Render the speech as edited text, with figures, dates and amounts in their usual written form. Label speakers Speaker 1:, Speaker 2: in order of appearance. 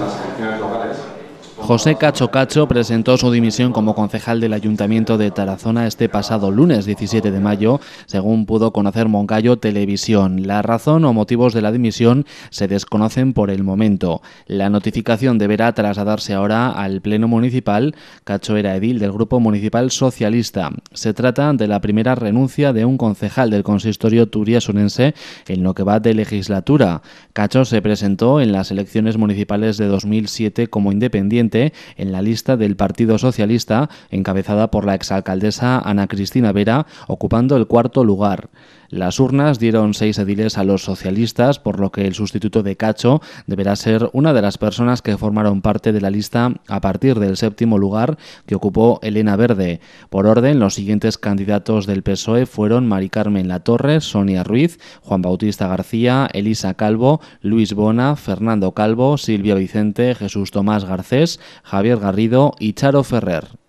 Speaker 1: las elecciones locales.
Speaker 2: José Cacho Cacho presentó su dimisión como concejal del Ayuntamiento de Tarazona este pasado lunes 17 de mayo, según pudo conocer Moncayo Televisión. La razón o motivos de la dimisión se desconocen por el momento. La notificación deberá trasladarse ahora al Pleno Municipal. Cacho era edil del Grupo Municipal Socialista. Se trata de la primera renuncia de un concejal del consistorio turiasonense en lo que va de legislatura. Cacho se presentó en las elecciones municipales de 2007 como independiente en la lista del Partido Socialista, encabezada por la exalcaldesa Ana Cristina Vera, ocupando el cuarto lugar. Las urnas dieron 6 ediles a los socialistas, por lo que el sustituto de Cacho deberá ser una de las personas que formaron parte de la lista a partir del 7º lugar que ocupó Elena Verde. Por orden, los siguientes candidatos del PSOE fueron Mari Carmen Latorre, Sonia Ruiz, Juan Bautista García, Elisa Calvo, Luis Bona, Fernando Calvo, Silvia Vicente, Jesús Tomás Garcés, Javier Garrido y Charo Ferrer.